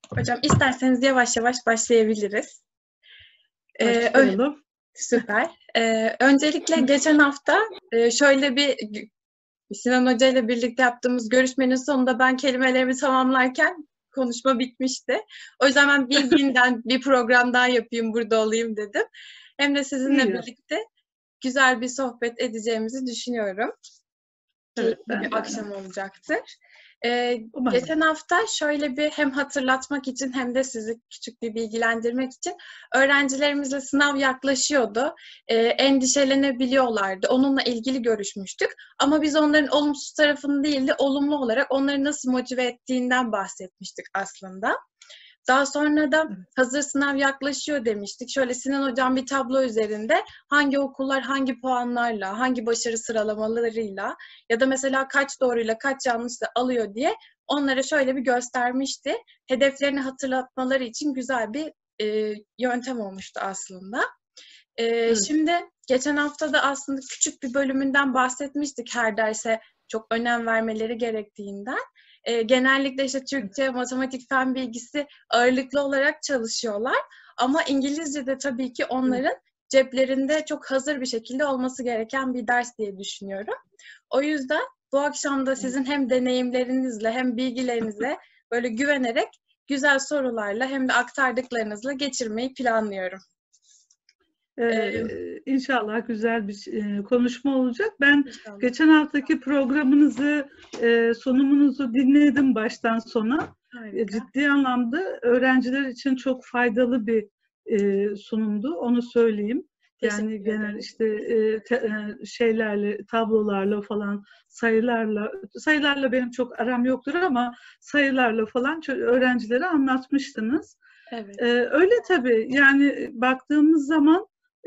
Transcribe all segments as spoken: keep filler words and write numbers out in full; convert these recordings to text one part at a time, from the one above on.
Hocam isterseniz yavaş yavaş başlayabiliriz. Ee, ö- Başlayalım. Süper. Ee, öncelikle geçen hafta e, şöyle bir Sinan Hoca ile birlikte yaptığımız görüşmenin sonunda ben kelimelerimi tamamlarken konuşma bitmişti. O yüzden ben bir yeniden bir program daha yapayım, burada olayım dedim. Hem de sizinle İyi. birlikte güzel bir sohbet edeceğimizi düşünüyorum. Evet, Keyifli ben bir de akşam aynı. olacaktır. Ee, Umarım. geçen hafta şöyle bir hem hatırlatmak için hem de sizi küçük bir bilgilendirmek için öğrencilerimizle sınav yaklaşıyordu. Ee, endişelenebiliyorlardı. Onunla ilgili görüşmüştük. Ama biz onların olumsuz tarafını değil de olumlu olarak onları nasıl motive ettiğinden bahsetmiştik aslında. Daha sonra da Evet. hazır sınav yaklaşıyor demiştik. Şöyle Sinan Hocam bir tablo üzerinde hangi okullar hangi puanlarla, hangi başarı sıralamalarıyla ya da mesela kaç doğruyla kaç yanlışla alıyor diye onlara şöyle bir göstermişti. Hedeflerini hatırlatmaları için güzel bir e, yöntem olmuştu aslında. E, Evet. şimdi geçen hafta da aslında küçük bir bölümünden bahsetmiştik, her derse çok önem vermeleri gerektiğinden. E, genellikle işte Türkçe, matematik, fen bilgisi ağırlıklı olarak çalışıyorlar. Ama İngilizce de tabii ki Evet. onların ceplerinde çok hazır bir şekilde olması gereken bir ders diye düşünüyorum. O yüzden bu akşam da sizin hem deneyimlerinizle hem bilgilerinize böyle güvenerek güzel sorularla hem de aktardıklarınızla geçirmeyi planlıyorum. Ee, Ee, inşallah güzel bir e, konuşma olacak. Ben inşallah. geçen haftaki programınızı, e, sunumunuzu dinledim baştan sona. E, Harika. ciddi anlamda öğrenciler için çok faydalı bir e, sunumdu. Onu söyleyeyim. Yani Teşekkür genel ederim. işte e, te, e, şeylerle, tablolarla falan, sayılarla, sayılarla benim çok aram yoktur ama sayılarla falan öğrencilere anlatmıştınız. Evet. Ee, öyle tabii. Yani baktığımız zaman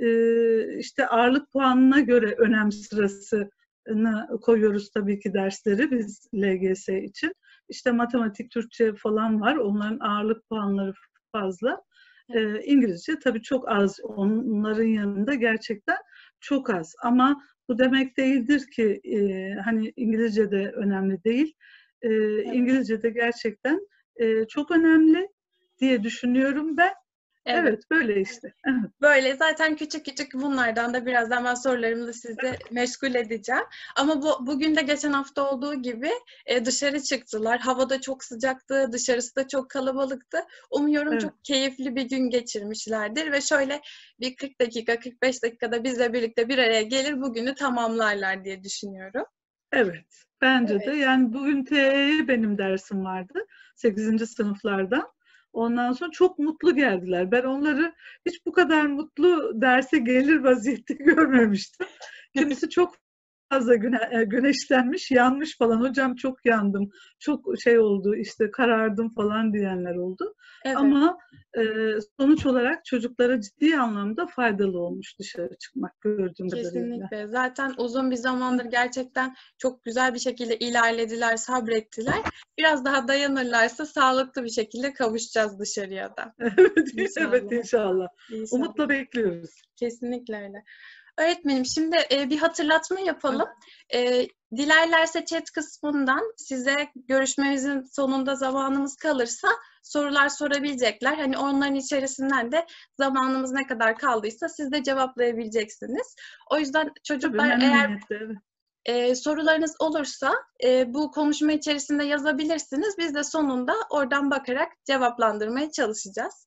e, işte ağırlık puanına göre önem sırasını koyuyoruz tabii ki dersleri biz L G S için. İşte matematik, Türkçe falan var. Onların ağırlık puanları fazla. Evet. Ee, İngilizce tabii çok az. Onların yanında gerçekten çok az. Ama bu demek değildir ki e, hani İngilizce de önemli değil. E, Evet. İngilizce de gerçekten e, çok önemli diye düşünüyorum ben. Evet. Evet, böyle işte. Evet. Böyle zaten küçük küçük bunlardan da birazdan ben sorularımla sizi meşgul edeceğim. Ama bu bugün de geçen hafta olduğu gibi e, dışarı çıktılar. Hava da çok sıcaktı, dışarısı da çok kalabalıktı. Umuyorum Evet. çok keyifli bir gün geçirmişlerdir ve şöyle bir kırk dakika, kırk beş dakikada bizle birlikte bir araya gelir bugünü tamamlarlar diye düşünüyorum. Evet. Bence de. Evet. Yani bugün T E'ye benim dersim vardı. sekizinci sınıflardan. Ondan sonra çok mutlu geldiler. Ben onları hiç bu kadar mutlu derse gelir vaziyette görmemiştim. Kimisi çok fazla güne, e, güneşlenmiş, yanmış falan. Hocam çok yandım, çok şey oldu, işte karardım falan diyenler oldu. Evet. Ama e, sonuç olarak çocuklara ciddi anlamda faydalı olmuş dışarı çıkmak gördüğüm kadarıyla. Kesinlikle. Zaten uzun bir zamandır gerçekten çok güzel bir şekilde ilerlediler, sabrettiler. Biraz daha dayanırlarsa sağlıklı bir şekilde kavuşacağız dışarıya da. Evet, evet İnşallah. inşallah. İnşallah. Umutla bekliyoruz. Kesinlikle öyle. Öğretmenim, şimdi e, bir hatırlatma Evet. yapalım. E, dilerlerse chat kısmından size görüşmemizin sonunda zamanımız kalırsa sorular sorabilecekler. Hani onların içerisinden de zamanımız ne kadar kaldıysa siz de cevaplayabileceksiniz. O yüzden Tabii çocuklar, eğer memnuniyetle. Evet. e, sorularınız olursa e, bu konuşma içerisinde yazabilirsiniz. Biz de sonunda oradan bakarak cevaplandırmaya çalışacağız.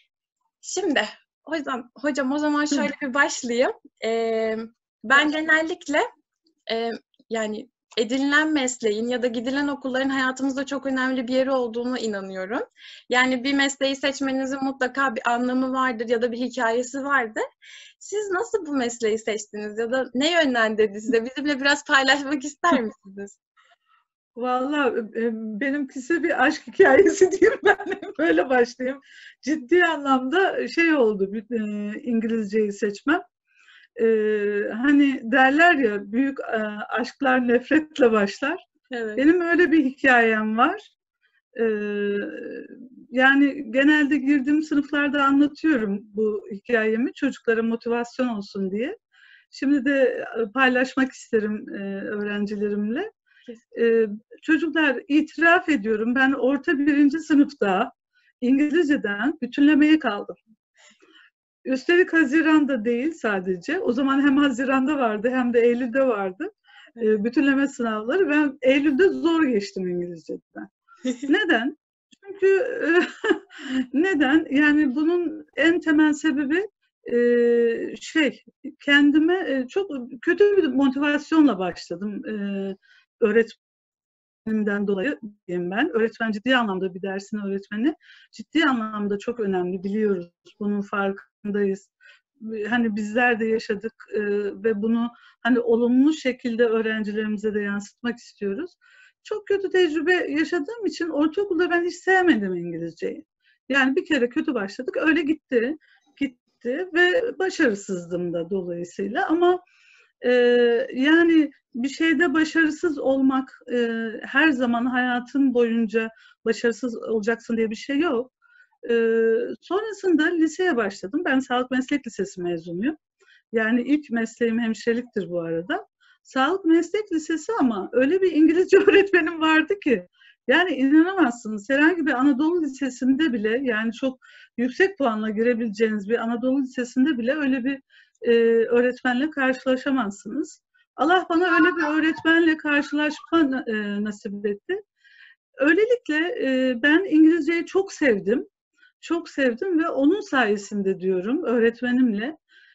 Şimdi hocam, hocam o zaman şöyle bir başlayayım. Ee, ben Başlayalım. genellikle e, yani edinilen mesleğin ya da gidilen okulların hayatımızda çok önemli bir yeri olduğunu inanıyorum. Yani bir mesleği seçmenizin mutlaka bir anlamı vardır ya da bir hikayesi vardır. Siz nasıl bu mesleği seçtiniz ya da ne yönlendirdi size? Bizimle biraz paylaşmak ister misiniz? Vallahi e, benimkisi bir aşk hikayesi diyeyim ben. Böyle başlayayım. Ciddi anlamda şey oldu e, İngilizceyi seçmem. E, hani derler ya büyük e, aşklar nefretle başlar. Evet. Benim öyle bir hikayem var. E, yani genelde girdiğim sınıflarda anlatıyorum bu hikayemi çocuklara motivasyon olsun diye. Şimdi de paylaşmak isterim e, öğrencilerimle. Kesin. Ee, çocuklar itiraf ediyorum ben orta birinci sınıfta İngilizceden bütünlemeye kaldım. Üstelik Haziran'da değil sadece. O zaman hem Haziran'da vardı hem de Eylül'de vardı. E, bütünleme sınavları. Ben Eylül'de zor geçtim İngilizceden. Neden? Çünkü e, neden? Yani bunun en temel sebebi e, şey, kendime e, çok kötü bir motivasyonla başladım. E, öğretmenimden dolayı diyeyim ben. Öğretmen ciddi anlamda bir dersin öğretmeni. Ciddi anlamda çok önemli, biliyoruz. Bunun farkındayız. Hani bizler de yaşadık e, ve bunu hani olumlu şekilde öğrencilerimize de yansıtmak istiyoruz. Çok kötü tecrübe yaşadığım için ortaokulda ben hiç sevmedim İngilizceyi. Yani bir kere kötü başladık, öyle gitti, gitti ve başarısızdım da dolayısıyla. Ama e, yani bir şeyde başarısız olmak, e, her zaman hayatın boyunca başarısız olacaksın diye bir şey yok. E, sonrasında liseye başladım. Ben Sağlık Meslek Lisesi mezunuyum. Yani ilk mesleğim hemşireliktir bu arada. Sağlık Meslek Lisesi ama öyle bir İngilizce öğretmenim vardı ki, yani inanamazsınız, herhangi bir Anadolu Lisesi'nde bile, yani çok yüksek puanla girebileceğiniz bir Anadolu Lisesi'nde bile öyle bir e, öğretmenle karşılaşamazsınız. Allah bana öyle bir öğretmenle karşılaşma e, nasip etti. Öylelikle e, ben İngilizceyi çok sevdim. Çok sevdim ve onun sayesinde diyorum, öğretmenimle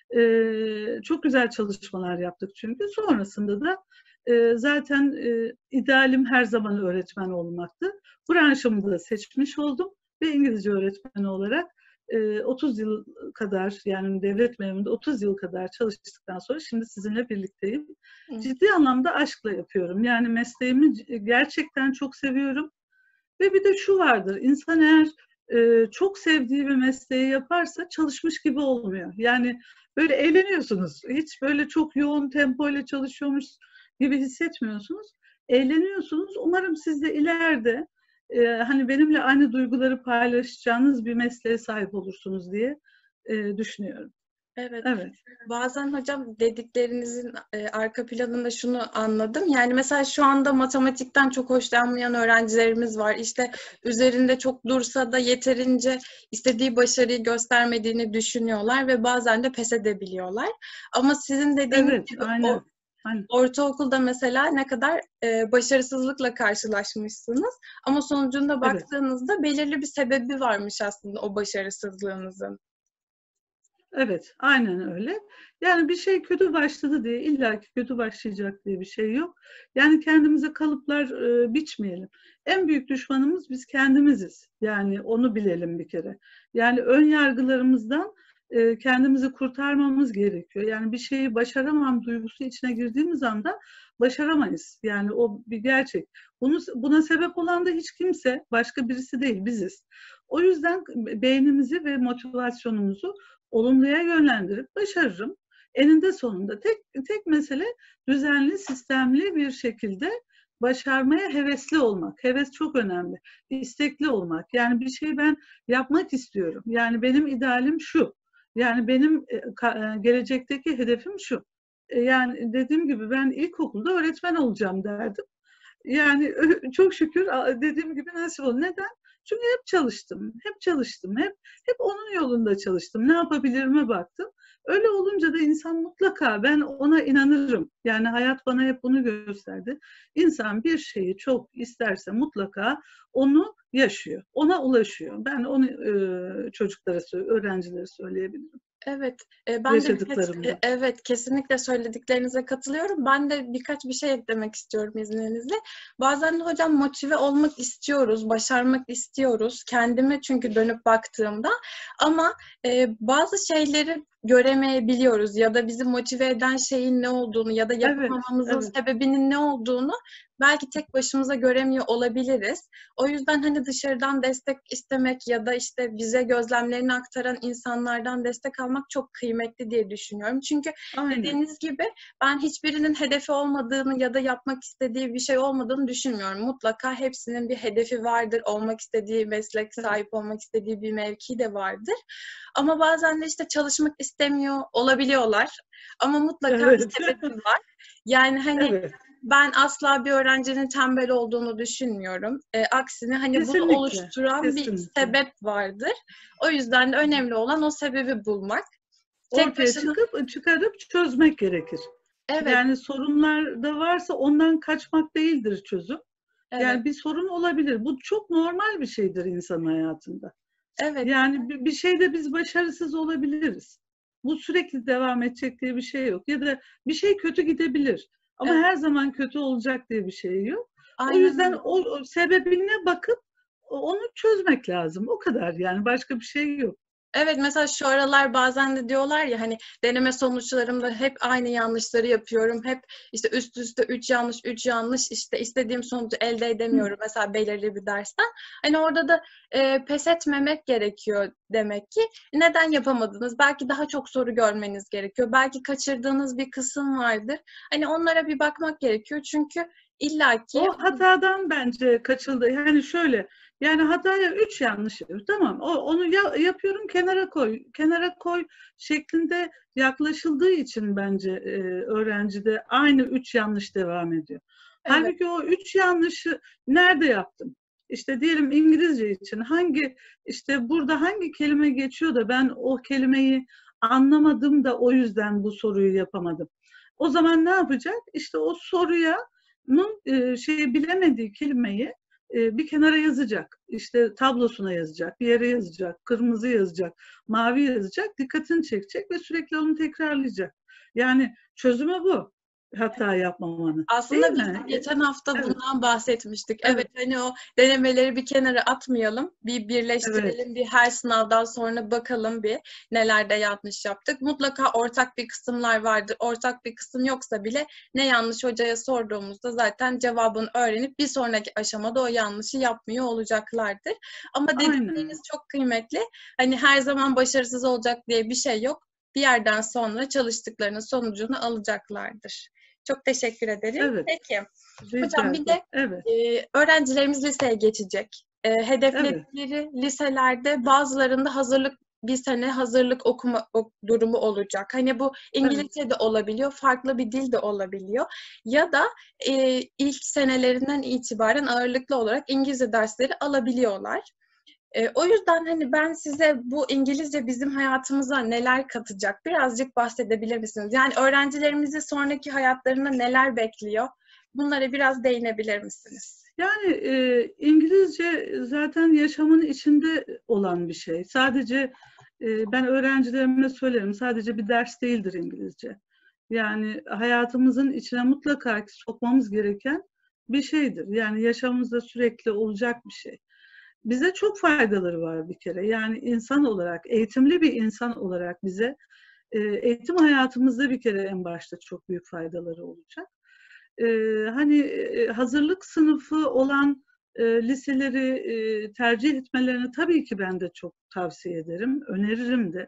e, çok güzel çalışmalar yaptık çünkü. Sonrasında da e, zaten e, idealim her zaman öğretmen olmaktı. Branşımı da seçmiş oldum ve İngilizce öğretmeni olarak e, otuz yıl kadar, yani devlet memurunda otuz yıl kadar çalıştıktan sonra şimdi sizinle birlikteyim. Evet. Ciddi anlamda aşkla yapıyorum. Yani mesleğimi gerçekten çok seviyorum. Ve bir de şu vardır, insan eğer e, çok sevdiği bir mesleği yaparsa çalışmış gibi olmuyor. Yani böyle eğleniyorsunuz. Hiç böyle çok yoğun tempoyla çalışıyormuş gibi hissetmiyorsunuz. Eğleniyorsunuz. Umarım siz de ileride e, hani benimle aynı duyguları paylaşacağınız bir mesleğe sahip olursunuz diye e, düşünüyorum. Evet. Evet. Bazen hocam dediklerinizin e, arka planında şunu anladım. Yani mesela şu anda matematikten çok hoşlanmayan öğrencilerimiz var. İşte üzerinde çok dursa da yeterince istediği başarıyı göstermediğini düşünüyorlar ve bazen de pes edebiliyorlar. Ama sizin dediğiniz evet, gibi aynen. o Aynen. Ortaokulda mesela ne kadar e, başarısızlıkla karşılaşmışsınız ama sonucunda baktığınızda evet, belirli bir sebebi varmış aslında o başarısızlığınızın. Evet, aynen öyle. Yani bir şey kötü başladı diye illaki kötü başlayacak diye bir şey yok. Yani kendimize kalıplar e, biçmeyelim. En büyük düşmanımız biz kendimiziz. Yani onu bilelim bir kere. Yani ön yargılarımızdan e, kendimizi kurtarmamız gerekiyor. Yani bir şeyi başaramam duygusu içine girdiğimiz anda başaramayız. Yani o bir gerçek. Bunu, buna sebep olan da hiç kimse, başka birisi değil, biziz. O yüzden beynimizi ve motivasyonumuzu olumluya yönlendirip başarırım. Eninde sonunda tek tek mesele düzenli, sistemli bir şekilde başarmaya hevesli olmak. Heves çok önemli. İstekli olmak. Yani bir şeyi ben yapmak istiyorum. Yani benim idealim şu. Yani benim gelecekteki hedefim şu. Yani dediğim gibi ben ilkokulda öğretmen olacağım derdim. Yani çok şükür dediğim gibi nasip oldu. Neden? Çünkü hep çalıştım, hep çalıştım, hep hep onun yolunda çalıştım. Ne yapabilirime baktım. Öyle olunca da insan mutlaka, ben ona inanırım. Yani hayat bana hep bunu gösterdi. İnsan bir şeyi çok isterse mutlaka onu yaşıyor, ona ulaşıyor. Ben onu e, çocuklara, öğrencilere söyleyebilirim. Evet, e, ben de birkaç, e, evet kesinlikle söylediklerinize katılıyorum. Ben de birkaç bir şey eklemek istiyorum izninizle. Bazen de hocam motive olmak istiyoruz, başarmak istiyoruz. Kendime çünkü dönüp baktığımda ama e, bazı şeyleri göremeyebiliyoruz ya da bizi motive eden şeyin ne olduğunu ya da yapamamamızın evet, evet. sebebinin ne olduğunu belki tek başımıza göremiyor olabiliriz. O yüzden hani dışarıdan destek istemek ya da işte bize gözlemlerini aktaran insanlardan destek almak çok kıymetli diye düşünüyorum. Çünkü aynen, dediğiniz gibi ben hiçbirinin hedefi olmadığını ya da yapmak istediği bir şey olmadığını düşünmüyorum. Mutlaka hepsinin bir hedefi vardır. Olmak istediği meslek, sahip olmak istediği bir mevki de vardır. Ama bazen de işte çalışmak istemiyor olabiliyorlar. Ama mutlaka evet, bir sebebi var. Yani hani evet, Ben asla bir öğrencinin tembel olduğunu düşünmüyorum. E, aksine hani bunu Kesinlikle, oluşturan bir kesinlikle. sebep vardır. O yüzden de önemli olan o sebebi bulmak. Tek Ortaya başına, çıkıp çıkarıp çözmek gerekir. evet, Yani sorunlar da varsa ondan kaçmak değildir çözüm. evet, Yani bir sorun olabilir. Bu çok normal bir şeydir insan hayatında. evet, Yani bir şeyde biz başarısız olabiliriz. Bu sürekli devam edecek diye bir şey yok. Ya da bir şey kötü gidebilir. Ama evet. her zaman kötü olacak diye bir şey yok. O Aynen yüzden öyle. o, o sebebine bakıp onu çözmek lazım. O kadar yani başka bir şey yok. Evet, mesela şu aralar bazen de diyorlar ya hani deneme sonuçlarımda hep aynı yanlışları yapıyorum. Hep işte üst üste üç yanlış, üç yanlış, işte istediğim sonucu elde Hı. edemiyorum mesela belirli bir dersten. Hani orada da e, pes etmemek gerekiyor demek ki. Neden yapamadınız? Belki daha çok soru görmeniz gerekiyor. Belki kaçırdığınız bir kısım vardır. Hani onlara bir bakmak gerekiyor. Çünkü illaki. O hatadan bence kaçıldı. Yani şöyle, yani hataya üç yanlış. Tamam, o, onu ya, yapıyorum kenara koy. Kenara koy şeklinde yaklaşıldığı için bence e, öğrencide aynı üç yanlış devam ediyor. Evet, Halbuki o üç yanlışı nerede yaptım? İşte diyelim İngilizce için hangi, işte burada hangi kelime geçiyor da ben o kelimeyi anlamadım da o yüzden bu soruyu yapamadım. O zaman ne yapacak? İşte o soruya bunun e, şey bilemediği kelimeyi e, bir kenara yazacak. İşte tablosuna yazacak, bir yere yazacak, kırmızı yazacak, mavi yazacak, dikkatini çekecek ve sürekli onu tekrarlayacak. Yani çözümü bu. Hata yapmamanın. Değil aslında biz de mi? E, geçen hafta Evet, bundan bahsetmiştik. Evet, evet, hani o denemeleri bir kenara atmayalım, bir evet. birleştirelim, bir her sınavdan sonra bakalım bir nelerde yanlış yaptık. Mutlaka ortak bir kısımlar vardır. Ortak bir kısım yoksa bile ne yanlış hocaya sorduğumuzda zaten cevabını öğrenip bir sonraki aşamada o yanlışı yapmıyor olacaklardır. Ama Aynen. dedikleriniz çok kıymetli. Hani her zaman başarısız olacak diye bir şey yok. Bir yerden sonra çalıştıklarının sonucunu alacaklardır. Çok teşekkür ederim. Evet. Peki, hocam Rica bir de ederim. Evet, e, öğrencilerimiz liseye geçecek. E, evet, hedefledikleri liselerde bazılarında hazırlık bir sene hazırlık okuma ok- durumu olacak. Hani bu evet. İngilizce de olabiliyor, farklı bir dil de olabiliyor. Ya da e, ilk senelerinden itibaren ağırlıklı olarak İngilizce dersleri alabiliyorlar. E, o yüzden hani ben size bu İngilizce bizim hayatımıza neler katacak birazcık bahsedebilir misiniz? Yani öğrencilerimizi sonraki hayatlarında neler bekliyor? Bunlara biraz değinebilir misiniz? Yani e, İngilizce zaten yaşamın içinde olan bir şey. Sadece e, ben öğrencilerime söylerim, sadece bir ders değildir İngilizce. Yani hayatımızın içine mutlaka sokmamız gereken bir şeydir. Yani yaşamımızda sürekli olacak bir şey. Bize çok faydaları var bir kere. Yani insan olarak, eğitimli bir insan olarak bize e, eğitim hayatımızda bir kere en başta çok büyük faydaları olacak. E, hani e, hazırlık sınıfı olan e, liseleri e, tercih etmelerini tabii ki ben de çok tavsiye ederim, öneririm de.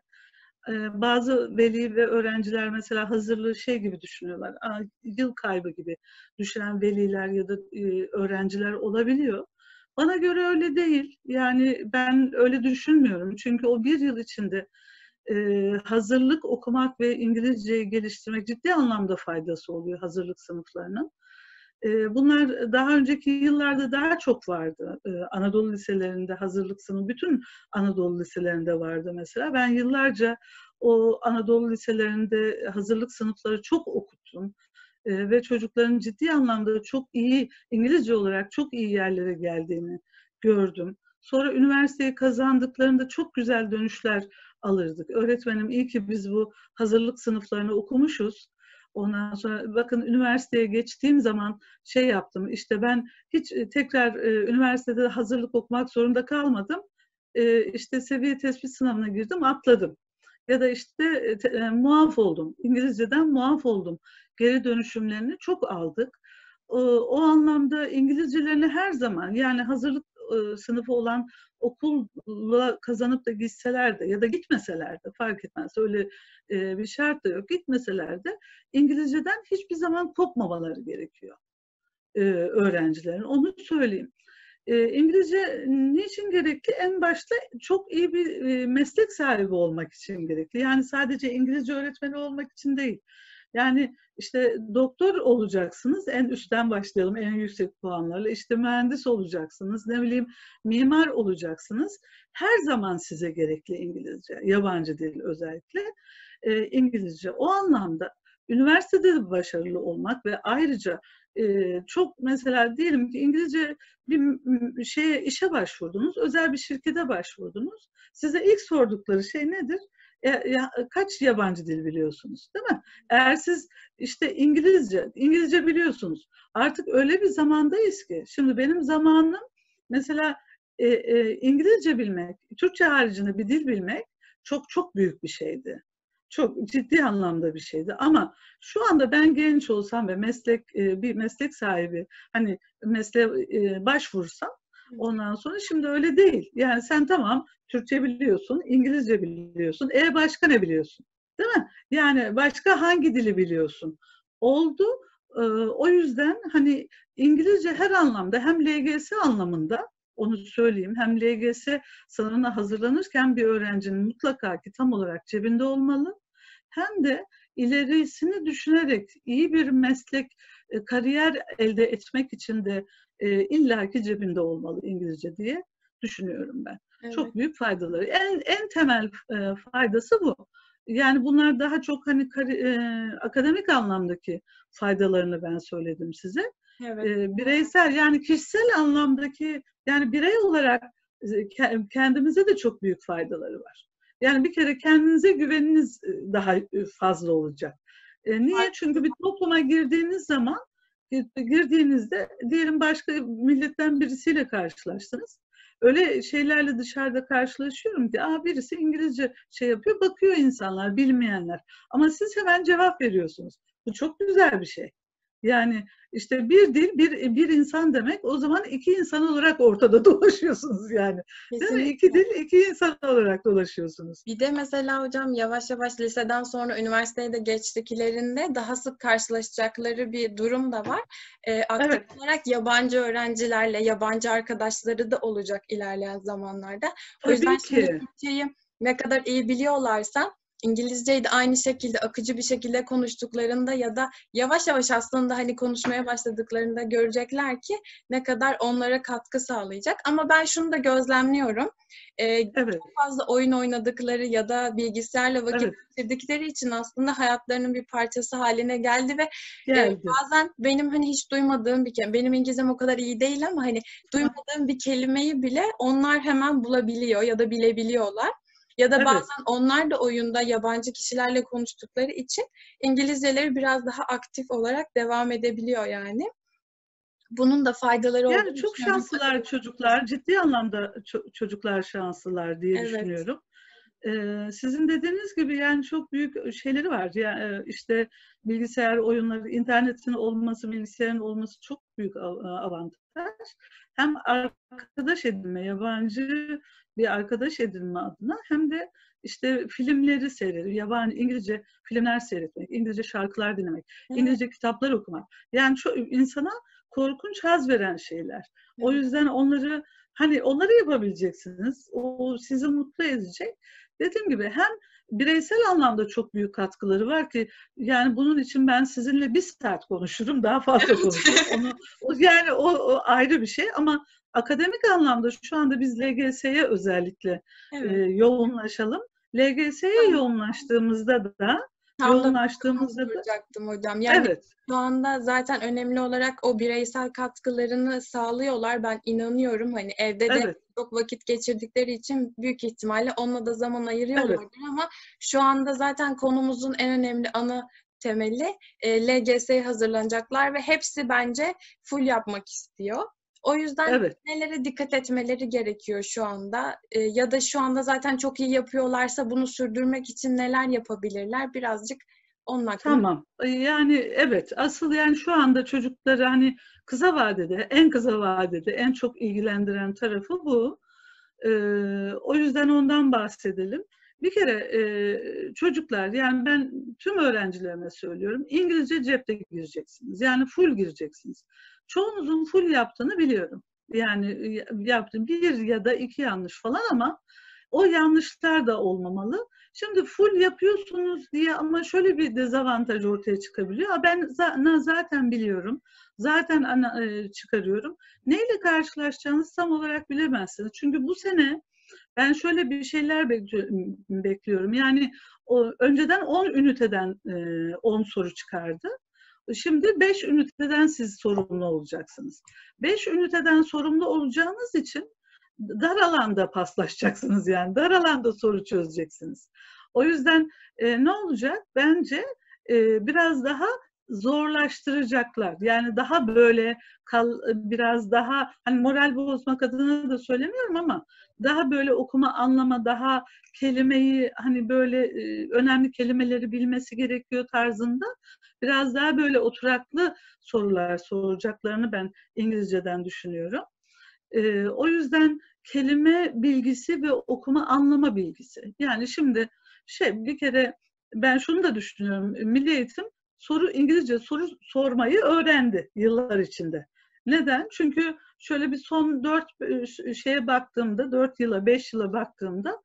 E, bazı veli ve öğrenciler mesela hazırlığı şey gibi düşünüyorlar, Aa, yıl kaybı gibi düşünen veliler ya da e, öğrenciler olabiliyor. Bana göre öyle değil. Yani ben öyle düşünmüyorum. Çünkü o bir yıl içinde e, hazırlık okumak ve İngilizceyi geliştirmek ciddi anlamda faydası oluyor hazırlık sınıflarının. E, bunlar daha önceki yıllarda daha çok vardı. E, Anadolu liselerinde hazırlık sınıfı, bütün Anadolu liselerinde vardı mesela. Ben yıllarca o Anadolu liselerinde hazırlık sınıfları çok okuttum. E, ve çocukların ciddi anlamda çok iyi, İngilizce olarak çok iyi yerlere geldiğini gördüm. Sonra üniversiteyi kazandıklarında çok güzel dönüşler alırdık. Öğretmenim iyi ki biz bu hazırlık sınıflarını okumuşuz. Ondan sonra bakın üniversiteye geçtiğim zaman şey yaptım. İşte ben hiç tekrar e, üniversitede hazırlık okumak zorunda kalmadım. E, işte seviye tespit sınavına girdim, atladım. Ya da işte e, te, e, muaf oldum. İngilizceden muaf oldum. Geri dönüşümlerini çok aldık. O, o anlamda İngilizcelerini her zaman, yani hazırlık e, sınıfı olan okulla kazanıp da gitseler de ya da gitmeseler de fark etmez. Öyle e, bir şart da yok. Gitmeseler de İngilizceden hiçbir zaman kopmamaları gerekiyor e, öğrencilerin. Onu söyleyeyim. E, İngilizce niçin gerekli? En başta çok iyi bir e, meslek sahibi olmak için gerekli. Yani sadece İngilizce öğretmeni olmak için değil. Yani işte doktor olacaksınız, en üstten başlayalım, en yüksek puanlarla. İşte mühendis olacaksınız, ne bileyim mimar olacaksınız. Her zaman size gerekli İngilizce, yabancı dil özellikle e, İngilizce. O anlamda üniversitede de başarılı olmak ve ayrıca e, çok mesela diyelim ki İngilizce bir şeye işe başvurdunuz, özel bir şirkete başvurdunuz. Size ilk sordukları şey nedir? E, ya, kaç yabancı dil biliyorsunuz, değil mi? Eğer siz işte İngilizce, İngilizce biliyorsunuz. Artık öyle bir zamandayız ki, şimdi benim zamanım mesela e, e, İngilizce bilmek, Türkçe haricinde bir dil bilmek çok çok büyük bir şeydi. Çok ciddi anlamda bir şeydi. Ama şu anda ben genç olsam ve meslek e, bir meslek sahibi, hani mesleğe e, başvursam, ondan sonra şimdi öyle değil. Yani sen tamam Türkçe biliyorsun, İngilizce biliyorsun. E başka ne biliyorsun? Değil mi? Yani başka hangi dili biliyorsun? Oldu. Ee, o yüzden hani İngilizce her anlamda, hem L G S anlamında onu söyleyeyim, hem L G S sınavına hazırlanırken bir öğrencinin mutlaka ki tam olarak cebinde olmalı. Hem de ilerisini düşünerek iyi bir meslek, e, kariyer elde etmek için de e, illaki cebinde olmalı İngilizce diye düşünüyorum ben. Evet. Çok büyük faydaları. En en temel e, faydası bu. Yani bunlar daha çok hani e, akademik anlamdaki faydalarını ben söyledim size. Evet. E, bireysel yani kişisel anlamdaki, yani birey olarak e, kendimize de çok büyük faydaları var. Yani bir kere kendinize güveniniz daha fazla olacak. E, niye? Çünkü bir topluma girdiğiniz zaman, girdiğinizde diyelim başka milletten birisiyle karşılaştınız. Öyle şeylerle dışarıda karşılaşıyorum ki, Aa, birisi İngilizce şey yapıyor, bakıyor insanlar, bilmeyenler. Ama siz hemen cevap veriyorsunuz. Bu çok güzel bir şey. Yani işte bir dil, bir, bir insan demek, o zaman iki insan olarak ortada dolaşıyorsunuz yani. Değil mi? İki dil, iki insan olarak dolaşıyorsunuz. Bir de mesela hocam yavaş yavaş liseden sonra üniversiteye de geçtiklerinde daha sık karşılaşacakları bir durum da var. E, aktif evet. olarak yabancı öğrencilerle, yabancı arkadaşları da olacak ilerleyen zamanlarda. Tabii o yüzden ki. şimdi Türkçeyi ne kadar iyi biliyorlarsa, İngilizceyi de aynı şekilde akıcı bir şekilde konuştuklarında ya da yavaş yavaş aslında hani konuşmaya başladıklarında görecekler ki ne kadar onlara katkı sağlayacak. Ama ben şunu da gözlemliyorum. Ee, evet. Çok fazla oyun oynadıkları ya da bilgisayarla vakit evet. geçirdikleri için aslında hayatlarının bir parçası haline geldi ve geldi. E, bazen benim hani hiç duymadığım bir kelime, benim İngilizcem o kadar iyi değil ama hani duymadığım bir kelimeyi bile onlar hemen bulabiliyor ya da bilebiliyorlar. Ya da evet. bazen onlar da oyunda yabancı kişilerle konuştukları için İngilizceleri biraz daha aktif olarak devam edebiliyor yani. Bunun da faydaları olduğunu Yani çok şanslılar çocuklar, ciddi anlamda ço- çocuklar şanslılar diye evet. düşünüyorum. Ee, sizin dediğiniz gibi yani çok büyük şeyleri var. Yani işte bilgisayar oyunları, internetin olması, bilgisayarın olması çok büyük avantaj. Hem arkadaş edinme, yabancı bir arkadaş edinme adına, hem de işte filmleri seyredip, yabancı İngilizce filmler seyretmek, İngilizce şarkılar dinlemek, evet. İngilizce kitaplar okumak. Yani çok insana korkunç haz veren şeyler. Evet. O yüzden onları hani onları yapabileceksiniz. O sizi mutlu edecek. Dediğim gibi hem bireysel anlamda çok büyük katkıları var ki, yani bunun için ben sizinle bir saat konuşurum, daha fazla konuşurum. Onu, o, yani o, o ayrı bir şey, ama akademik anlamda şu anda biz L G S'ye özellikle evet. e, yoğunlaşalım. L G S'ye yoğunlaştığımızda da Tam yoğunlaştığımızda da hocam. Yani evet. şu anda zaten önemli olarak o bireysel katkılarını sağlıyorlar. Ben inanıyorum hani evde de evet. çok vakit geçirdikleri için büyük ihtimalle onunla da zaman ayırıyorlardır evet. ama şu anda zaten konumuzun en önemli ana temeli e, L G S'ye hazırlanacaklar ve hepsi bence full yapmak istiyor. O yüzden evet. nelere dikkat etmeleri gerekiyor şu anda e, ya da şu anda zaten çok iyi yapıyorlarsa bunu sürdürmek için neler yapabilirler, birazcık onun hakkında. Tamam. Yani evet, asıl yani şu anda çocukları hani kısa vadede, en kısa vadede en çok ilgilendiren tarafı bu. Ee, o yüzden ondan bahsedelim. Bir kere e, çocuklar, yani ben tüm öğrencilerime söylüyorum, İngilizce cepte gireceksiniz. Yani full gireceksiniz. Çoğunuzun full yaptığını biliyorum. Yani yaptım bir ya da iki yanlış falan, ama O yanlışlar da olmamalı. Şimdi full yapıyorsunuz diye ama şöyle bir dezavantaj ortaya çıkabiliyor. Ben zaten biliyorum, zaten ana, e, çıkarıyorum. Neyle karşılaşacağınızı tam olarak bilemezsiniz. Çünkü bu sene ben şöyle bir şeyler bekliyorum. Yani o, önceden on üniteden e, on soru çıkardı. Şimdi beş üniteden siz sorumlu olacaksınız. beş üniteden sorumlu olacağınız için dar alanda paslaşacaksınız yani. Dar alanda soru çözeceksiniz. O yüzden e, ne olacak? Bence e, biraz daha zorlaştıracaklar. Yani daha böyle kal, biraz daha hani moral bozmak adına da söylemiyorum ama daha böyle okuma, anlama, daha kelimeyi hani böyle e, önemli kelimeleri bilmesi gerekiyor tarzında biraz daha böyle oturaklı sorular soracaklarını ben İngilizceden düşünüyorum. E, o yüzden kelime bilgisi ve okuma anlama bilgisi. Yani şimdi şey bir kere ben şunu da düşünüyorum. Milli Eğitim soru İngilizce soru sormayı öğrendi yıllar içinde. Neden? Çünkü şöyle bir son dört şeye baktığımda, dört yıla, beş yıla baktığımda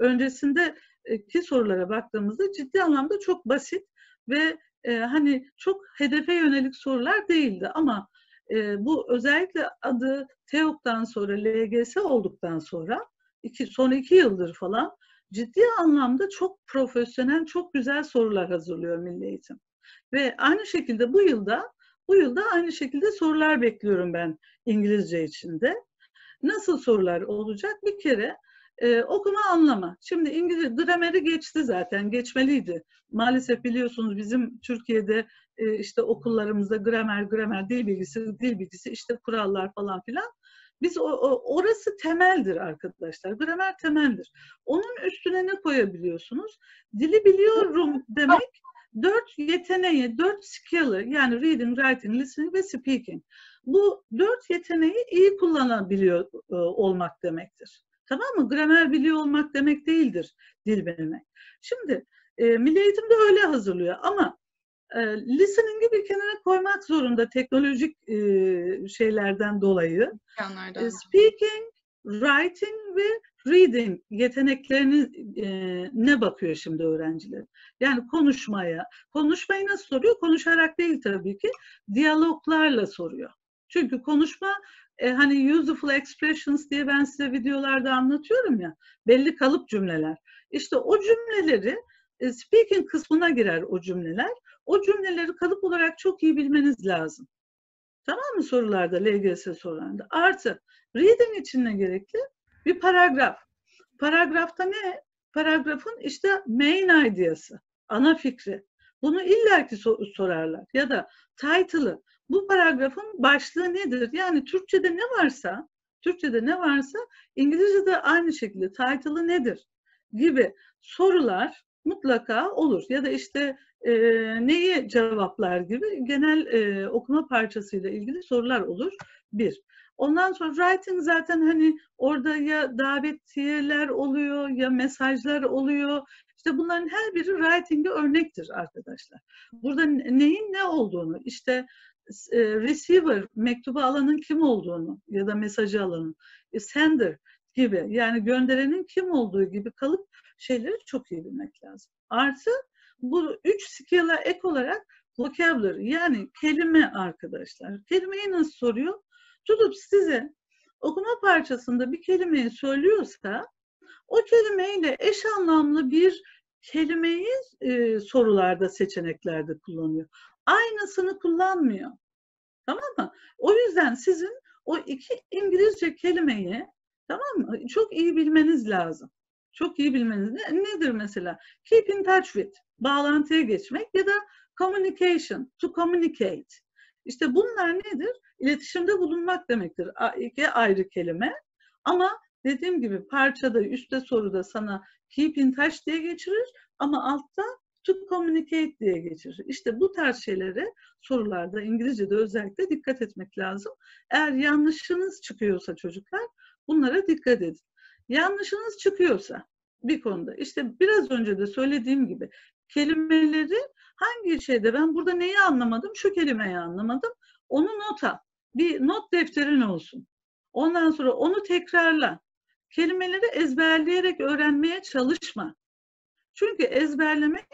öncesindeki sorulara baktığımızda ciddi anlamda çok basit ve e, hani çok hedefe yönelik sorular değildi ama e, bu özellikle adı TEOG'dan sonra L G S olduktan sonra iki, son iki yıldır falan ciddi anlamda çok profesyonel, çok güzel sorular hazırlıyor Milli Eğitim. Ve aynı şekilde bu yılda bu yılda aynı şekilde sorular bekliyorum ben İngilizce içinde. Nasıl sorular olacak? Bir kere e, okuma anlama. Şimdi İngilizce grameri geçti zaten, geçmeliydi. Maalesef biliyorsunuz bizim Türkiye'de e, işte okullarımızda gramer, gramer, dil bilgisi, dil bilgisi, işte kurallar falan filan. Biz o, o, orası temeldir arkadaşlar. Gramer temeldir. Onun üstüne ne koyabiliyorsunuz? Dili biliyorum demek dört yeteneği, dört skill'ı yani reading, writing, listening ve speaking. Bu dört yeteneği iyi kullanabiliyor e, olmak demektir. Tamam mı? Gramer biliyor olmak demek değildir dil bilmek. Şimdi e, Milli Eğitim de öyle hazırlıyor ama e, listening'i bir kenara koymak zorunda teknolojik e, şeylerden dolayı. E, speaking, writing ve reading yeteneklerine e, ne bakıyor şimdi öğrenciler? Yani konuşmaya. Konuşmayı nasıl soruyor? Konuşarak değil tabii ki. Diyaloglarla soruyor. Çünkü konuşma e, hani useful expressions diye ben size videolarda anlatıyorum ya. Belli kalıp cümleler. İşte o cümleleri e, speaking kısmına girer o cümleler. O cümleleri kalıp olarak çok iyi bilmeniz lazım. Tamam mı sorularda, L G S sorularında? Artı reading için ne gerekli? Bir paragraf. Paragrafta ne? Paragrafın işte main ideası, ana fikri. Bunu illaki sorarlar. Ya da title'ı. Bu paragrafın başlığı nedir? Yani Türkçe'de ne varsa, Türkçe'de ne varsa İngilizce'de aynı şekilde title'ı nedir? Gibi sorular mutlaka olur. Ya da işte e, neyi cevaplar gibi genel e, okuma parçasıyla ilgili sorular olur. Bir. Ondan sonra writing zaten hani orada ya davetiyeler oluyor ya mesajlar oluyor. İşte bunların her biri writing'e örnektir arkadaşlar. Burada neyin ne olduğunu, işte e, receiver, mektubu alanın kim olduğunu ya da mesajı alanın, e, sender gibi yani gönderenin kim olduğu gibi kalıp şeyleri çok iyi bilmek lazım. Artı bu üç skill'a ek olarak vocabulary yani kelime arkadaşlar. Kelimeyi nasıl soruyor? Tutup size okuma parçasında bir kelimeyi söylüyorsa o kelimeyle eş anlamlı bir kelimeyi e, sorularda, seçeneklerde kullanıyor. Aynısını kullanmıyor. Tamam mı? O yüzden sizin o iki İngilizce kelimeyi tamam mı? Çok iyi bilmeniz lazım. Çok iyi bilmeniz. Ne, nedir mesela? Keep in touch with, bağlantıya geçmek ya da communication, to communicate. İşte bunlar nedir? İletişimde bulunmak demektir. İki ayrı kelime. Ama dediğim gibi parçada, üstte soruda sana keep in touch diye geçirir ama altta to communicate diye geçirir. İşte bu tarz şeylere sorularda İngilizce'de özellikle dikkat etmek lazım. Eğer yanlışınız çıkıyorsa çocuklar bunlara dikkat edin. Yanlışınız çıkıyorsa bir konuda işte biraz önce de söylediğim gibi kelimeleri hangi şeyde ben burada neyi anlamadım? Şu kelimeyi anlamadım. Onu not al. Bir not defterin olsun. Ondan sonra onu tekrarla. kelimeleri ezberleyerek öğrenmeye çalışma. Çünkü ezberlemek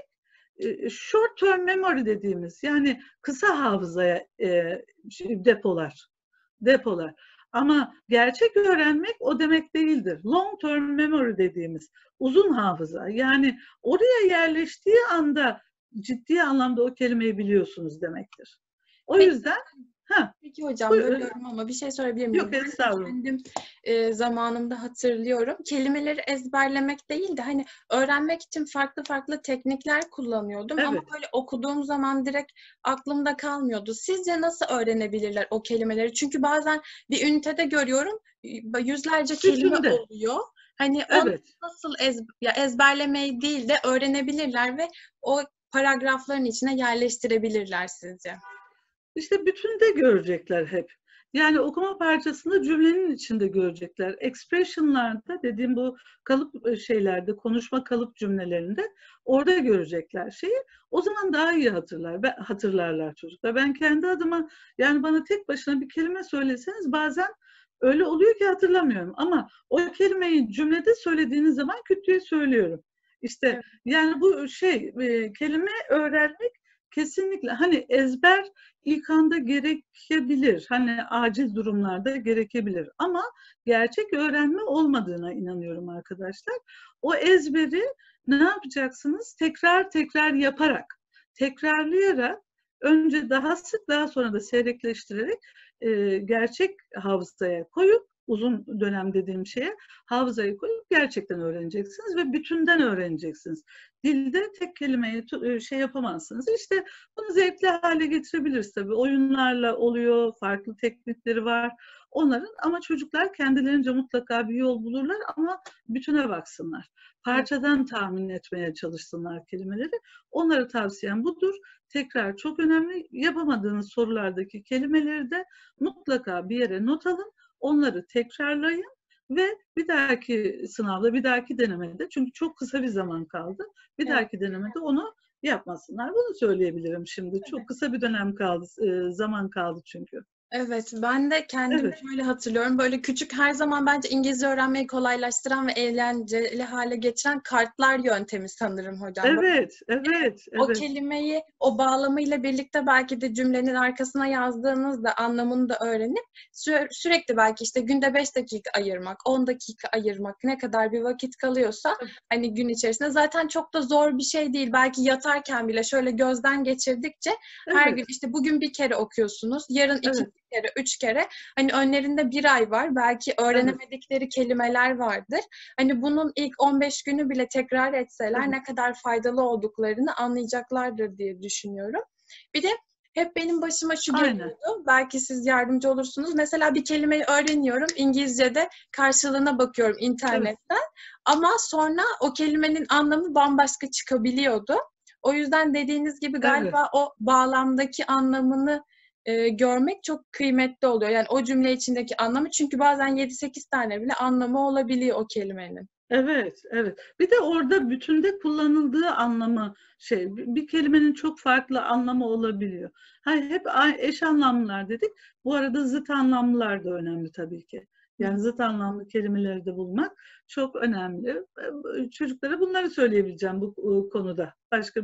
short term memory dediğimiz, yani kısa hafızaya e, depolar. Depolar. Ama gerçek öğrenmek o demek değildir. Long term memory dediğimiz uzun hafıza. Yani oraya yerleştiği anda ciddi anlamda o kelimeyi biliyorsunuz demektir. O Peki, yüzden ha, peki hocam buyurun. bölüyorum ama bir şey sorabilir miyim? Yok, estağfurullah. Ben kendim e, zamanımda hatırlıyorum. Kelimeleri ezberlemek değil de hani öğrenmek için farklı farklı teknikler kullanıyordum. Evet. Ama böyle okuduğum zaman direkt aklımda kalmıyordu. Sizce nasıl öğrenebilirler o kelimeleri? Çünkü bazen bir ünitede görüyorum yüzlerce kelime Bütünde. oluyor. Hani onu Evet. nasıl ez, ya ezberlemeyi değil de öğrenebilirler ve o paragrafların içine yerleştirebilirler sizce? İşte bütünde görecekler hep. Yani okuma parçasında cümlenin içinde görecekler. Expression'larda, dediğim bu kalıp şeylerde, konuşma kalıp cümlelerinde orada görecekler şeyi. O zaman daha iyi hatırlar, hatırlarlar çocuklar. Ben kendi adıma, yani bana tek başına bir kelime söyleseniz bazen öyle oluyor ki hatırlamıyorum. Ama o kelimeyi cümlede söylediğiniz zaman küt diye söylüyorum. İşte evet. Yani bu şey, kelime öğrenmek kesinlikle, hani ezber ilk anda gerekebilir. Hani acil durumlarda gerekebilir. Ama gerçek öğrenme olmadığına inanıyorum arkadaşlar. O ezberi ne yapacaksınız? Tekrar tekrar yaparak, tekrarlayarak, önce daha sık, daha sonra da seyrekleştirerek e, gerçek hafızaya koyup, uzun dönem dediğim şeye hafızayı koyup gerçekten öğreneceksiniz ve bütünden öğreneceksiniz. Dilde tek kelimeyi şey yapamazsınız. İşte bunu zevkli hale getirebiliriz tabii. Oyunlarla oluyor, farklı teknikleri var onların, ama çocuklar kendilerince mutlaka bir yol bulurlar, ama bütüne baksınlar. Parçadan tahmin etmeye çalışsınlar kelimeleri. Onlara tavsiyem budur. Tekrar çok önemli. Yapamadığınız sorulardaki kelimeleri de mutlaka bir yere not alın. Onları tekrarlayın ve bir dahaki sınavda, bir dahaki denemede, çünkü çok kısa bir zaman kaldı, bir evet. dahaki denemede onu yapmasınlar. Bunu söyleyebilirim şimdi. Evet. Çok kısa bir dönem kaldı, zaman kaldı çünkü. Evet, ben de kendimi evet. böyle hatırlıyorum. Böyle küçük, her zaman bence İngilizce öğrenmeyi kolaylaştıran ve eğlenceli hale getiren kartlar yöntemi sanırım hocam. Evet, evet, O evet. kelimeyi o bağlamıyla birlikte belki de cümlenin arkasına yazdığınızda anlamını da öğrenip sü- sürekli belki işte günde beş dakika ayırmak, on dakika ayırmak, ne kadar bir vakit kalıyorsa hani gün içerisinde, zaten çok da zor bir şey değil. Belki yatarken bile şöyle gözden geçirdikçe evet. her gün işte bugün bir kere okuyorsunuz, yarın iki evet. kere, üç kere. Hani önlerinde bir ay var. Belki öğrenemedikleri evet. kelimeler vardır. Hani bunun ilk on beş günü bile tekrar etseler evet. ne kadar faydalı olduklarını anlayacaklardır diye düşünüyorum. Bir de hep benim başıma şu geliyordu. Aynen. Belki siz yardımcı olursunuz. Mesela bir kelimeyi öğreniyorum. İngilizce'de karşılığına bakıyorum internetten. Evet. Ama sonra o kelimenin anlamı bambaşka çıkabiliyordu. O yüzden dediğiniz gibi galiba evet. o bağlamdaki anlamını e, görmek çok kıymetli oluyor. Yani o cümle içindeki anlamı. Çünkü bazen yedi sekiz tane bile anlamı olabiliyor o kelimenin. Evet, evet. Bir de orada bütünde kullanıldığı anlamı şey, bir kelimenin çok farklı anlamı olabiliyor. Hani hep eş anlamlılar dedik. Bu arada zıt anlamlılar da önemli tabii ki. Yani zıt anlamlı kelimeleri de bulmak çok önemli. Çocuklara bunları söyleyebileceğim bu konuda. Başka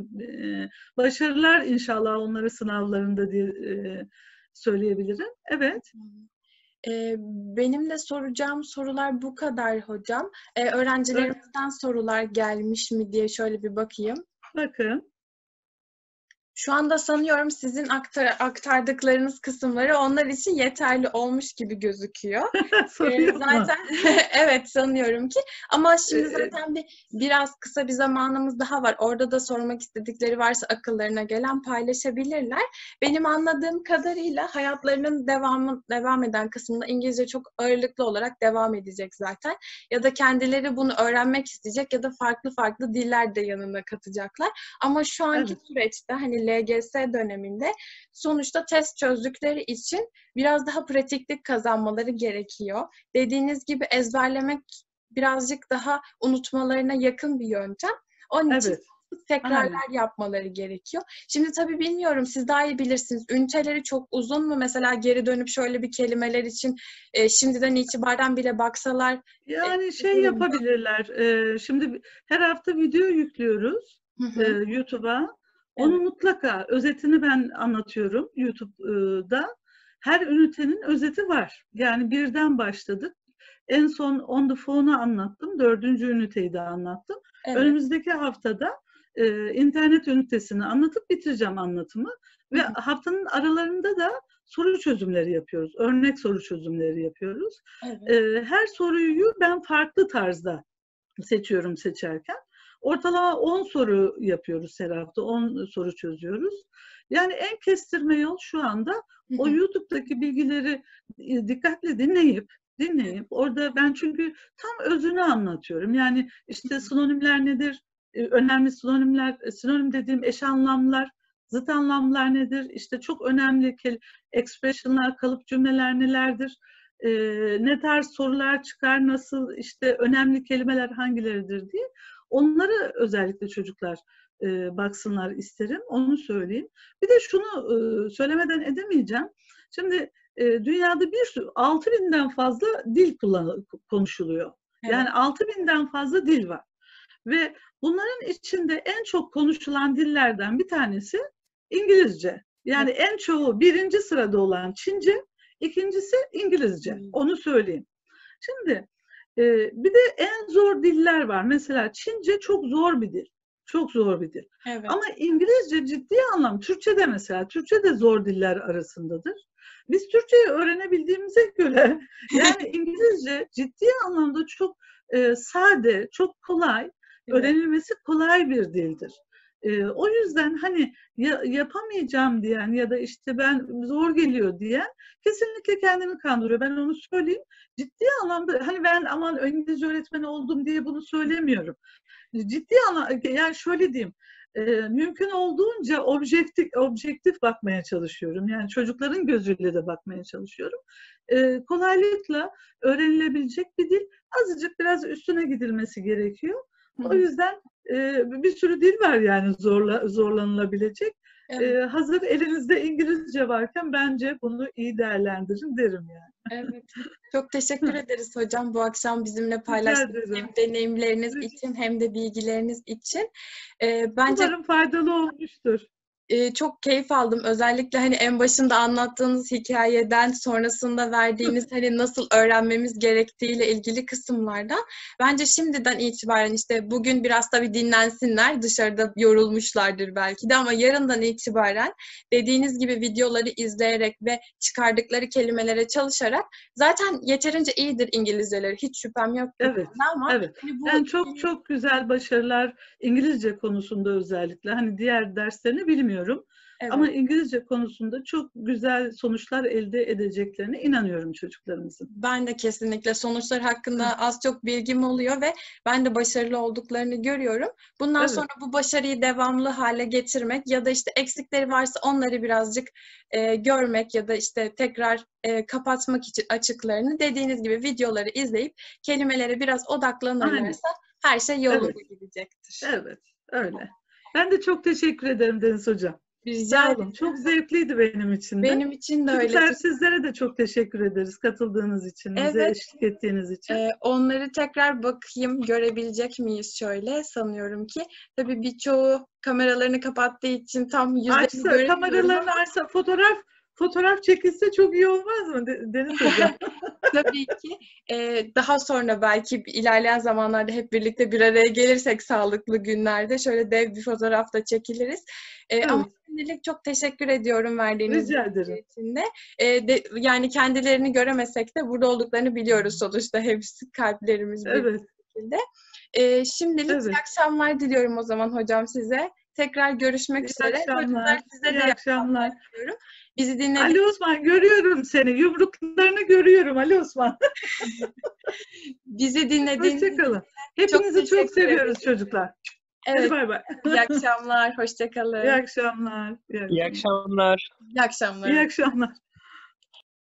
başarılar inşallah onları sınavlarında diye söyleyebilirim. Evet. Ee, benim de soracağım sorular bu kadar hocam. Ee, öğrencilerimizden evet. sorular gelmiş mi diye şöyle bir bakayım. Bakın. Şu anda sanıyorum sizin aktar, aktardıklarınız kısımları onlar için yeterli olmuş gibi gözüküyor. ee, zaten evet sanıyorum ki. Ama şimdi zaten bir biraz kısa bir zamanımız daha var. Orada da sormak istedikleri varsa akıllarına gelen paylaşabilirler. Benim anladığım kadarıyla hayatlarının devamı devam eden kısmında İngilizce çok ağırlıklı olarak devam edecek zaten. Ya da kendileri bunu öğrenmek isteyecek ya da farklı farklı diller de yanına katacaklar. Ama şu anki evet. süreçte hani L G S döneminde sonuçta test çözdükleri için biraz daha pratiklik kazanmaları gerekiyor. Dediğiniz gibi ezberlemek birazcık daha unutmalarına yakın bir yöntem. Onun evet. için tekrarlar Aynen. yapmaları gerekiyor. Şimdi tabii bilmiyorum, siz daha iyi bilirsiniz. Üniteleri çok uzun mu? Mesela geri dönüp şöyle bir kelimeler için e, şimdiden itibaren bile baksalar e, Yani şey olur mu? yapabilirler. E, şimdi her hafta video yüklüyoruz Hı e, hı. YouTube'a. Onu Evet. mutlaka özetini ben anlatıyorum YouTube'da. Her ünitenin özeti var. Yani birden başladık. En son On the Phone'u anlattım. Dördüncü üniteyi de anlattım. Evet. Önümüzdeki haftada e, internet ünitesini anlatıp bitireceğim anlatımı. Hı Ve hı. haftanın aralarında da soru çözümleri yapıyoruz. Örnek soru çözümleri yapıyoruz. Evet. E, her soruyu ben farklı tarzda seçiyorum seçerken. Ortalama on soru yapıyoruz her hafta. on soru çözüyoruz. Yani en kestirme yol şu anda Hı o hı. YouTube'daki bilgileri e, dikkatle dinleyip dinleyip orada ben çünkü tam özünü anlatıyorum. Yani işte sinonimler nedir? E, Önemli sinonimler, e, sinonim dediğim eş anlamlar, zıt anlamlar nedir? İşte çok önemli expressionlar, kalıp cümleler nelerdir? E, ne tarz sorular çıkar, nasıl işte önemli kelimeler hangileridir diye onları özellikle çocuklar e, baksınlar isterim, onu söyleyeyim. Bir de şunu e, söylemeden edemeyeceğim. Şimdi e, dünyada bir sürü altı binden fazla dil kullan konuşuluyor. Evet. Yani altı binden fazla dil var. Ve bunların içinde en çok konuşulan dillerden bir tanesi İngilizce. Yani Evet. en çoğu birinci sırada olan Çince, ikincisi İngilizce. Hı. Onu söyleyeyim. Şimdi e, bir de en zor diller var. Mesela Çince çok zor bir dil. Çok zor bir dil. Evet. Ama İngilizce ciddi anlam, Türkçe de mesela, Türkçe de zor diller arasındadır. Biz Türkçeyi öğrenebildiğimize göre yani İngilizce ciddi anlamda çok e, sade, çok kolay, Evet. öğrenilmesi kolay bir dildir. E, o yüzden hani ya, yapamayacağım diyen ya da işte ben zor geliyor diyen kesinlikle kendini kandırıyor. Ben onu söyleyeyim. Ciddi anlamda hani ben aman İngilizce öğretmeni oldum diye bunu söylemiyorum. Ciddi anlamda yani şöyle diyeyim. E, mümkün olduğunca objektif objektif bakmaya çalışıyorum. Yani çocukların gözüyle de bakmaya çalışıyorum. E, kolaylıkla öğrenilebilecek bir dil. Azıcık biraz üstüne gidilmesi gerekiyor. Hı O hı. yüzden e, bir sürü dil var yani zorla, zorlanılabilecek. E, Evet. hazır elinizde İngilizce varken bence bunu iyi değerlendirin derim yani. Evet. Çok teşekkür ederiz hocam bu akşam bizimle Rica paylaştığınız hem ederim. deneyimleriniz için hem de bilgileriniz için. Ee, bence Umarım faydalı olmuştur. e, çok keyif aldım. Özellikle hani en başında anlattığınız hikayeden sonrasında verdiğiniz hani nasıl öğrenmemiz gerektiğiyle ilgili kısımlardan. Bence şimdiden itibaren işte bugün biraz tabii dinlensinler. Dışarıda yorulmuşlardır belki de ama yarından itibaren dediğiniz gibi videoları izleyerek ve çıkardıkları kelimelere çalışarak zaten yeterince iyidir İngilizceleri. Hiç şüphem yok bu Evet, konuda ama evet. hani bu Ben çok çok güzel başarılar İngilizce konusunda özellikle. Hani diğer derslerini bilmiyorum. Ama evet. İngilizce konusunda çok güzel sonuçlar elde edeceklerine inanıyorum çocuklarımızın. Ben de kesinlikle sonuçlar hakkında az çok bilgim oluyor ve ben de başarılı olduklarını görüyorum. Bundan sonra Evet, bu başarıyı devamlı hale getirmek ya da işte eksikleri varsa onları birazcık e, görmek ya da işte tekrar e, kapatmak için açıklarını dediğiniz gibi videoları izleyip kelimelere biraz aynen. odaklanırlarsa her şey Evet, yolunda gidecektir. evet, öyle. Ben de çok teşekkür ederim Deniz Hocam. Rica Sağ olun. ederim. Çok zevkliydi benim için de. Benim için de öyle. Çocuklar sizlere de çok teşekkür ederiz katıldığınız için, bize Evet. eşlik ettiğiniz için. Ee, onları tekrar bakayım, görebilecek miyiz şöyle sanıyorum ki. Tabii birçoğu kameralarını kapattığı için tam yüzlerini Açsa, göremiyorum kameralarını ama açsa fotoğraf fotoğraf çekilse çok iyi olmaz mı Deniz Hocam? tabii ki e, daha sonra belki ilerleyen zamanlarda hep birlikte bir araya gelirsek sağlıklı günlerde şöyle dev bir fotoğraf da çekiliriz. E, ama Evet, şimdilik çok teşekkür ediyorum verdiğiniz rica bilgiler ederim. için de. E, de. Yani kendilerini göremesek de burada olduklarını biliyoruz sonuçta hepsi kalplerimiz bir Evet, şekilde. Ee, şimdilik iyi evet. akşamlar diliyorum o zaman hocam size. Tekrar görüşmek İyi üzere. Çocuklar akşamlar, size iyi de iyi akşamlar akşamlar. diliyorum. Bizi Ali dinlediğiniz, Osman görüyorum seni. Yumruklarını görüyorum Ali Osman. bizi dinlediğiniz Hoşça için kalın. çok Hepinizi çok teşekkür seviyoruz ederim. çocuklar. Hadi Evet, bay bay. iyi akşamlar. Hoşça İyi kalın. akşamlar. İyi İyi akşamlar. akşamlar. İyi akşamlar. İyi akşamlar.